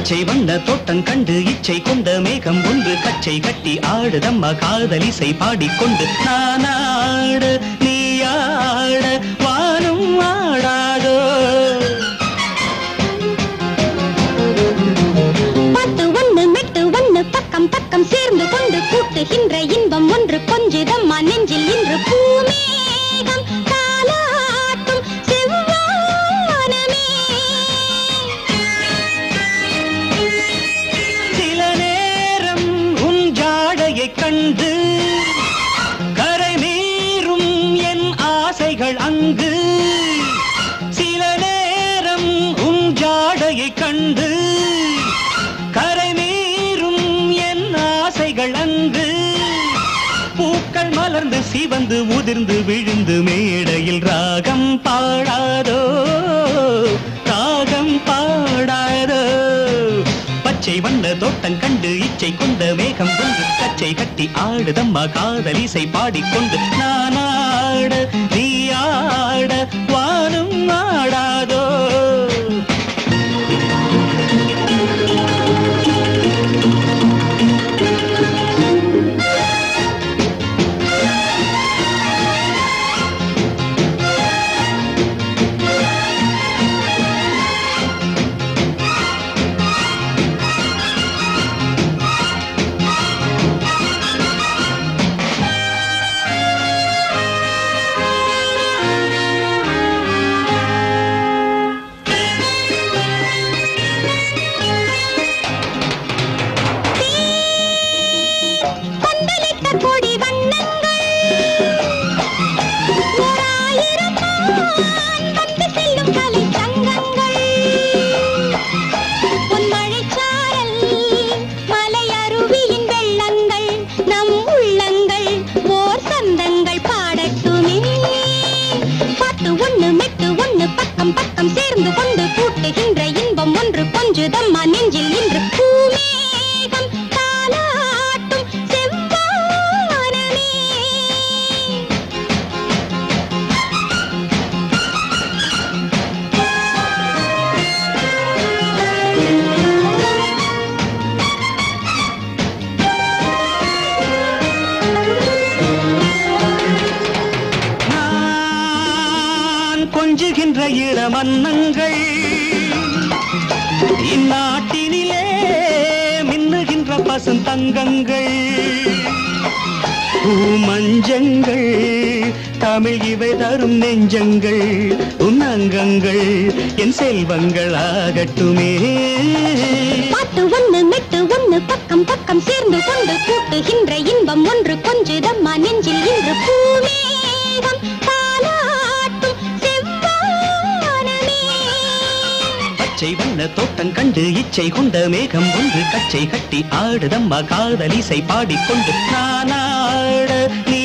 பச்சை வண்ண தோட்டம் கண்டு இச்சை கொண்ட மேகம் ஒன்று கச்சை கட்டி ஆடுதம்மா காதலிசை பாடிக்கொண்டு நானாட நீயாட வானும் ஆடாதோ. பாட்டு ஒண்ணு மெட்டு ஒண்ணு பக்கம் பக்கம் சேர்ந்து கொண்டு கூட்டுகின்ற இன்பம் ஒன்று கொஞ்சதம்மா நெஞ்சில் இன்று பூமேகம் தாலாட்டும் செவ்வானமே. சில நேரம் உன் ஜாடையை கண்டு கரை மீறும் என் ஆசைகள் அங்கு. சில நேரம் உன் ஜாடையை கண்டு கரை மீறும் என் ஆசைகள் அங்கு. பூக்கள் மலர்ந்து சிவந்து உதிர்ந்து விழுந்து மேடையில் ராகம் பாடாதோ ராகம் பாடாதோ. பச்சை வண்ண தோட்டம் கண்டு இச்சை கொண்ட மேகம் ஒன்று கச்சை கட்டி ஆடுதம்மா காதலிசை பாடிக்கொண்டு நானாட நீயாட வானும் ஆடாதோ. பக்கம் சேர்ந்து கொண்டு கூட்டுகின்ற இன்பம் ஒன்று கொஞ்சதம்மா நெஞ்சில் இன்று பூமேகம் தாலாட்டும் செவ்வானமே. கொஞ்சுகின்ற இளமன்னங்கள் இந்நாட்டினிலே மின்னுகின்ற பசுந்தங்கங்கள். பூமஞ்சங்கள் தமிழ் இவை தரும் நெஞ்சங்கள் உன்னங்கங்கள் என் செல்வங்கள் ஆகட்டுமே. பாட்டு ஒண்ணு மெட்டு ஒண்ணு பக்கம் பக்கம் சேர்ந்து கொண்டு கூட்டுகின்ற இன்பம் ஒன்று கொஞ்சதம்மா நெஞ்சில் இன்று பூமேகம் தாலாட்டும் செவ்வானமே. பச்சை வண்ண தோட்டம் கண்டு இச்சை கொண்ட மேகம் ஒன்று கச்சை கட்டி ஆடுதம்மா காதலிசை பாடிக்கொண்டு நானாட